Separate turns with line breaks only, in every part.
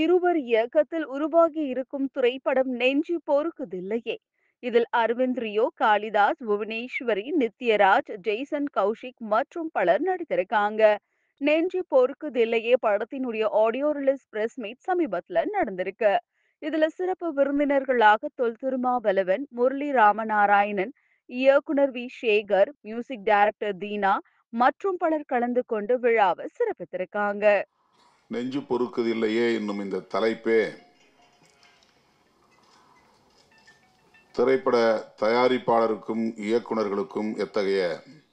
இருவர் இயக்கத்தில் உருவாகி இருக்கும் திரைப்படம் நெஞ்சு பொறுக்குதில்லையே. இதில் அரவிந்த் ரியோ, காளிதாஸ், புவனேஸ்வரி, நித்யராஜ், ஜெய்சன் கௌஷிக் மற்றும் பலர் நடித்திருக்காங்க. நெஞ்சு பொறுக்குதில்லையே படத்தினுடைய ஆடியோ ரிலீஸ் பிரஸ் மீட் சமீபத்துல நடந்திருக்கு. இதுல சிறப்பு விருந்தினர்களாக தொல் திருமாவளவன், முரளி ராமநாராயணன், இயக்குனர் V Sekar, music director Deena மற்றும் பலர் கலந்து கொண்டு விழாவை சிறப்பித்திருக்காங்க.
நெஞ்சு பொறுக்குதில்லையே என்னும் இந்த தலைப்பே திரைப்பட தயாரிப்பாளருக்கும் இயக்குனர்களுக்கும் எத்தகைய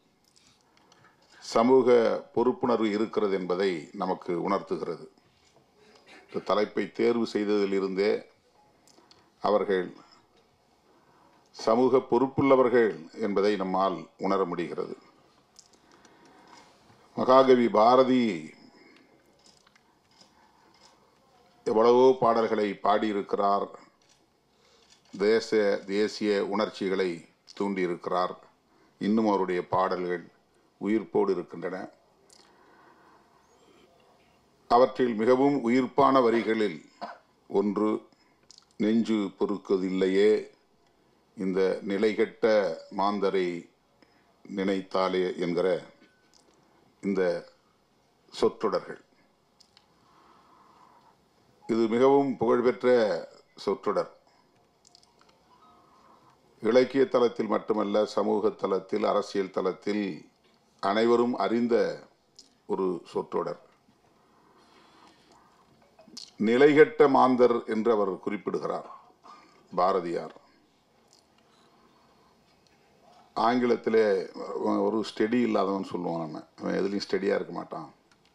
சமூக பொறுப்புணர்வு இருக்கிறது என்பதை நமக்கு உணர்த்துகிறது. இந்த தலைப்பை தேர்வு செய்ததிலிருந்தே அவர்கள் சமூக பொறுப்புள்ளவர்கள் என்பதை நம்மால் உணர முடிகிறது. மகாகவி பாரதி எவ்வளவோ பாடல்களை பாடியிருக்கிறார். தேசிய உணர்ச்சிகளை தூண்டியிருக்கிறார். இன்னும் அவருடைய பாடல்கள் உயிர்ப்போடு இருக்கின்றன. அவற்றில் மிகவும் உயிர்ப்பான வரிகளில் ஒன்று, நெஞ்சு பொறுக்குதில்லையே இந்த நிலைகெட்ட மாந்தரை நினைத்தாலே என்கிற இந்த சொற்றொடர்கள். இது மிகவும் புகழ்பெற்ற சொற்றொடர். இலக்கிய தளத்தில் மட்டுமல்ல, சமூக தளத்தில், அரசியல் தளத்தில் அனைவரும் அறிந்த ஒரு சொற்றொடர். நிலைகெட்ட மாந்தர் என்று அவர் குறிப்பிடுகிறார் பாரதியார். ஆங்கிலத்திலே ஒரு ஸ்டெடி இல்லாதவன் சொல்லுவோம். நம்ம எதுலையும் ஸ்டெடியா இருக்க மாட்டான்.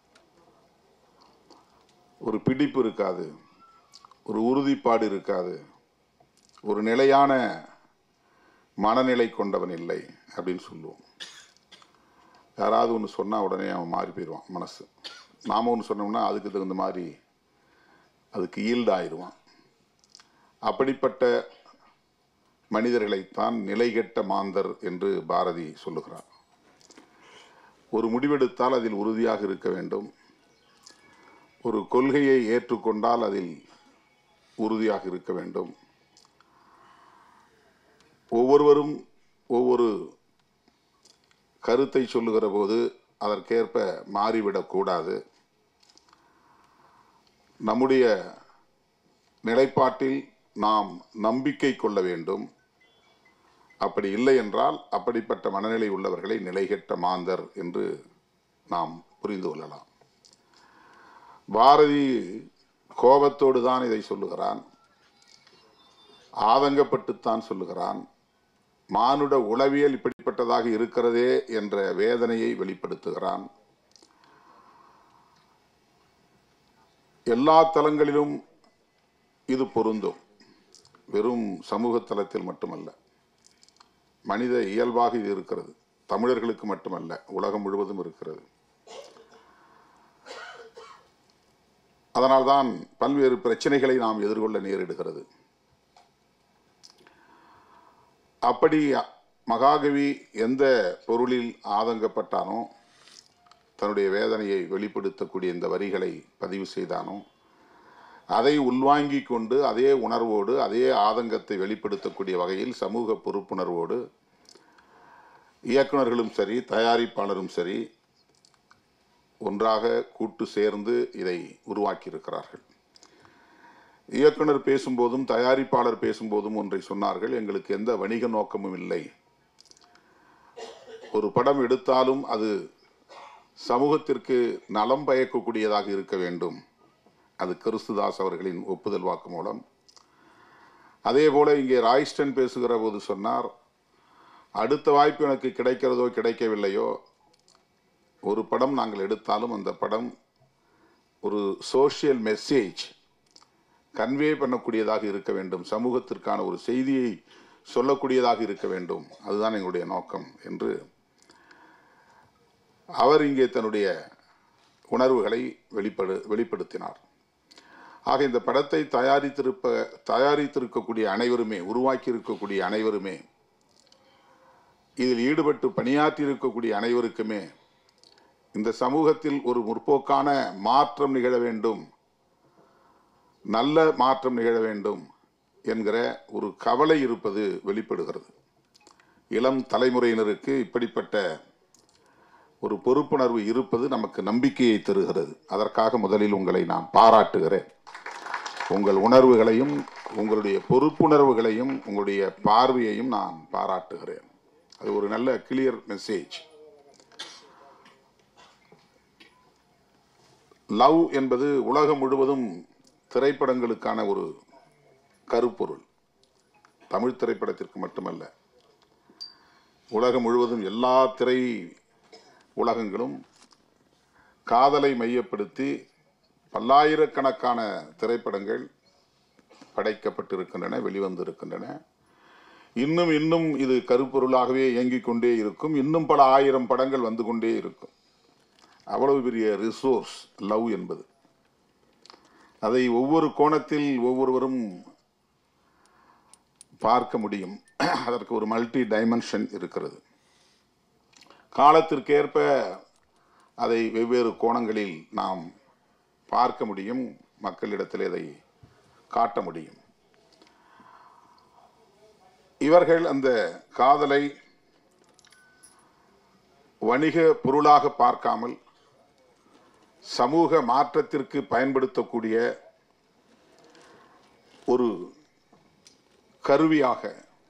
ஒரு பிடிப்பு இருக்காது, ஒரு உறுதிப்பாடு இருக்காது, ஒரு நிலையான மனநிலை கொண்டவன் இல்லை அப்படின்னு சொல்லுவோம். யாராவது ஒன்று சொன்னால் உடனே அவன் மாறி போயிடுவான் மனசு. நாம ஒன்று சொன்னோம்னா அதுக்கு தகுந்த மாதிரி அதுக்கு ஈல்டு ஆயிடுவான். அப்படிப்பட்ட மனிதர்களைத்தான் நிலைகெட்ட மாந்தர் என்று பாரதி சொல்லுகிறார். ஒரு முடிவெடுத்தால் அதில் உறுதியாக இருக்க வேண்டும். ஒரு கொள்கையை ஏற்றுக்கொண்டால் அதில் உறுதியாக இருக்க வேண்டும். ஒவ்வொருவரும் ஒவ்வொரு கருத்தை சொல்லுகிற போது அதற்கேற்ப மாறிவிடக்கூடாது. நம்முடைய நிலைப்பாட்டில் நாம் நம்பிக்கை கொள்ள வேண்டும். அப்படி இல்லை என்றால் அப்படிப்பட்ட மனநிலை உள்ளவர்களை நிலைகெட்ட மாந்தர் என்று நாம் புரிந்து கொள்ளலாம். பாரதி கோபத்தோடு தான் இதை சொல்லுகிறான், ஆதங்கப்பட்டுத்தான் சொல்லுகிறான். மானுட உளவியல் இப்படிப்பட்டதாக இருக்கிறதே என்ற வேதனையை வெளிப்படுத்துகிறான். எல்லா தளங்களிலும் இது பொருந்தும். வெறும் சமூக தளத்தில் மட்டுமல்ல, மனித இயல்பாக இது இருக்கிறது. தமிழர்களுக்கு மட்டுமல்ல, உலகம் முழுவதும் இருக்கிறது. அதனால்தான் பல்வேறு பிரச்சனைகளை நாம் எதிர்கொள்ள நேரிடுகிறது. அப்படி மகாகவி எந்த பொருளில் ஆதங்கப்பட்டானோ, தன்னுடைய வேதனையை வெளிப்படுத்தக்கூடிய இந்த வரிகளை பதிவு செய்தானோ, அதை உள்வாங்கி கொண்டு அதே உணர்வோடு அதே ஆதங்கத்தை வெளிப்படுத்தக்கூடிய வகையில் சமூக பொறுப்புணர்வோடு இயக்குனர்களும் சரி, தயாரிப்பாளரும் சரி ஒன்றாக கூட்டு சேர்ந்து இதை உருவாக்கியிருக்கிறார்கள். இயக்குனர் பேசும்போதும் தயாரிப்பாளர் பேசும்போதும் ஒன்றை சொன்னார்கள், எங்களுக்கு எந்த வணிக நோக்கமும் இல்லை. ஒரு படம் எடுத்தாலும் அது சமூகத்திற்கு நலம் பயக்கக்கூடியதாக இருக்க வேண்டும். அது கிறிஸ்துதாஸ் அவர்களின் ஒப்புதல் வாக்கு மூலம். அதே போல இங்கே ராய்ஸ்டன் பேசுகிற போது சொன்னார், அடுத்த வாய்ப்பு எனக்கு கிடைக்கிறதோ கிடைக்கவில்லையோ, ஒரு படம் நாங்கள் எடுத்தாலும் அந்த படம் ஒரு சோஷியல் மெசேஜ் கன்வே பண்ணக்கூடியதாக இருக்க வேண்டும், சமூகத்திற்கான ஒரு செய்தியை சொல்லக்கூடியதாக இருக்க வேண்டும், அதுதான் எங்களுடைய நோக்கம் என்று அவர் இங்கே தன்னுடைய உணர்வுகளை வெளிப்படுத்தினார். ஆக இந்த படத்தை தயாரித்திருக்கக்கூடிய அனைவருமே, உருவாக்கி இருக்கக்கூடிய அனைவருமே, இதில் ஈடுபட்டு பணியாற்றி இருக்கக்கூடிய அனைவருக்குமே இந்த சமூகத்தில் ஒரு முற்போக்கான மாற்றம் நிகழ வேண்டும், நல்ல மாற்றம் நிகழ வேண்டும் என்கிற ஒரு கவலை இருப்பது வெளிப்படுகிறது. இளம் தலைமுறையினருக்கு இப்படிப்பட்ட ஒரு பொறுப்புணர்வு இருப்பது நமக்கு நம்பிக்கையை தருகிறது. அதற்காக முதலில் உங்களை நான் பாராட்டுகிறேன். உங்கள் உணர்வுகளையும் உங்களுடைய பொறுப்புணர்வுகளையும் உங்களுடைய பார்வையையும் நான் பாராட்டுகிறேன். அது ஒரு நல்ல கிளியர் மெசேஜ். லவ் என்பது உலகம் முழுவதும் திரைப்படங்களுக்கான ஒரு கருப்பொருள். தமிழ் திரைப்படத்திற்கு மட்டுமல்ல, உலகம் முழுவதும் எல்லா திரை உலகங்களும் காதலை மையப்படுத்தி பல்லாயிரக்கணக்கான திரைப்படங்கள் படைக்கப்பட்டிருக்கின்றன, வெளிவந்திருக்கின்றன. இன்னும் இது கருப்பொருளாகவே இயங்கிக் கொண்டே இருக்கும். இன்னும் பல ஆயிரம் படங்கள் வந்து கொண்டே இருக்கும். அவ்வளவு பெரிய ரிசோர்ஸ் லவ் என்பது. அதை ஒவ்வொரு கோணத்தில் ஒவ்வொருவரும் பார்க்க முடியும். அதற்கு ஒரு மல்டி டைமென்ஷன் இருக்கிறது. காலத்திற்கேற்ப அதை வெவ்வேறு கோணங்களில் நாம் பார்க்க முடியும், மக்களிடத்தில் அதை காட்ட முடியும். இவர்கள் அந்த காதலை வணிக பொருளாக பார்க்காமல் சமூக மாற்றத்திற்கு பயன்படுத்தக்கூடிய ஒரு கருவியாக,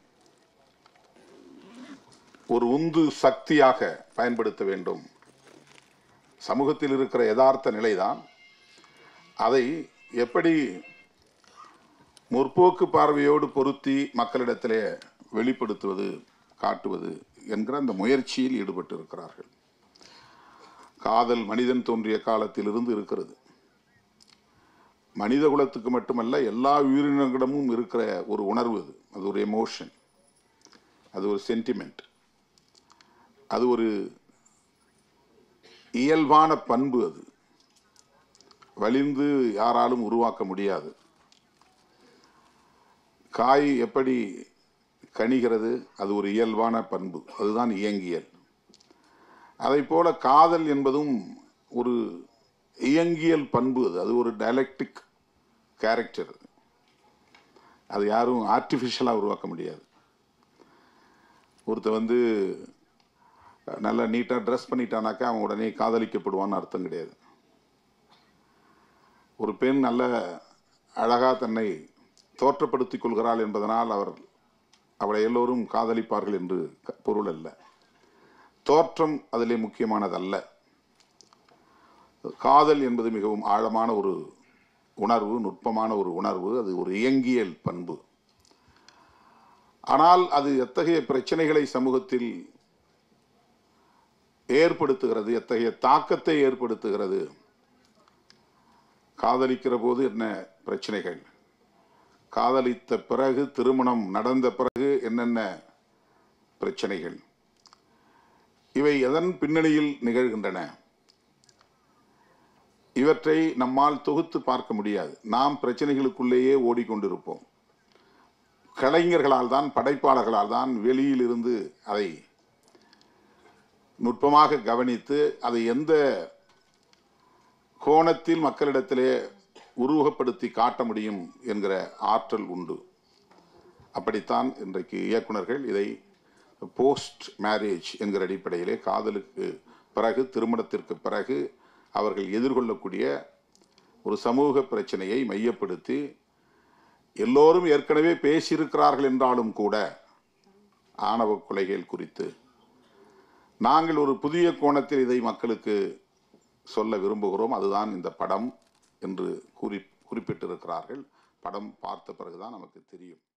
ஒரு உந்து சக்தியாக பயன்படுத்த வேண்டும். சமூகத்தில் இருக்கிற யதார்த்த நிலைதான். அதை எப்படி முற்போக்கு பார்வையோடு பொருத்தி மக்களிடத்திலே வெளிப்படுத்துவது, காட்டுவது என்கிற அந்த முயற்சியில் ஈடுபட்டு இருக்கிறார்கள். காதல் மனிதன் தோன்றிய காலத்திலிருந்து இருக்கிறது. மனித குலத்துக்கு மட்டுமல்ல, எல்லா உயிரினங்களிடமும் இருக்கிற ஒரு உணர்வு அது. அது ஒரு எமோஷன், அது ஒரு சென்டிமெண்ட், அது ஒரு இயல்பான பண்பு. அது வலிந்து யாராலும் உருவாக்க முடியாது. காய் எப்படி கனிகிறது, அது ஒரு இயல்பான பண்பு, அதுதான் இயங்கியல். அதை போல காதல் என்பதும் ஒரு இயங்கியல் பண்பு. அது ஒரு டயலெக்டிக் கேரக்டர். அது யாரும் ஆர்டிஃபிஷியலாக உருவாக்க முடியாது. ஒருத்தர் நல்லா நீட்டாக ட்ரெஸ் பண்ணிட்டானாக்கா அவன் உடனே காதலிக்கப்படுவான்னு அர்த்தம் கிடையாது. ஒரு பெண் நல்ல அழகாக தன்னை தோற்றப்படுத்திக் கொள்கிறாள் என்பதனால் அவளை எல்லோரும் காதலிப்பார்கள் என்று பொருள் அல்ல. தோற்றம் அதிலே முக்கியமானதல்ல. காதல் என்பது மிகவும் ஆழமான ஒரு உணர்வு, நுட்பமான ஒரு உணர்வு. அது ஒரு இயங்கியல் பண்பு. ஆனால் அது எத்தகைய பிரச்சனைகளை சமூகத்தில் ஏற்படுத்துகிறது, எத்தகைய தாக்கத்தை ஏற்படுத்துகிறது. காதலிக்கிற போது என்ன பிரச்சனைகள், காதலித்த பிறகு, திருமணம் நடந்த பிறகு என்னென்ன பிரச்சனைகள், இவை எதன் பின்னணியில் நிகழ்கின்றன, இவற்றை நம்மால் தொகுத்து பார்க்க முடியாது. நாம் பிரச்சனைகளுக்குள்ளேயே ஓடிக்கொண்டிருப்போம். கலைஞர்களால் தான், படைப்பாளர்களால் தான் வெளியிலிருந்து அதை நுட்பமாக கவனித்து அதை எந்த கோணத்தில் மக்களிடத்திலே உருவகப்படுத்தி காட்ட முடியும் என்கிற ஆற்றல் உண்டு. அப்படித்தான் இன்றைக்கு இயக்குனர்கள் இதை போஸ்ட் மேரேஜ் என்கிற அடிப்படையிலே, காதலுக்கு பிறகு, திருமணத்திற்கு பிறகு அவர்கள் எதிர்கொள்ளக்கூடிய ஒரு சமூக பிரச்சனையை மையப்படுத்தி, எல்லோரும் ஏற்கனவே பேசியிருக்கிறார்கள் என்றாலும் கூட ஆணவ கொலைகள் குறித்து நாங்கள் ஒரு புதிய கோணத்தில் இதை மக்களுக்கு சொல்ல விரும்புகிறோம். அதுதான் இந்த படம் என்று குறிப்பிட்டிருக்கிறார்கள். படம் பார்த்த பிறகுதான் நமக்கு தெரியும்.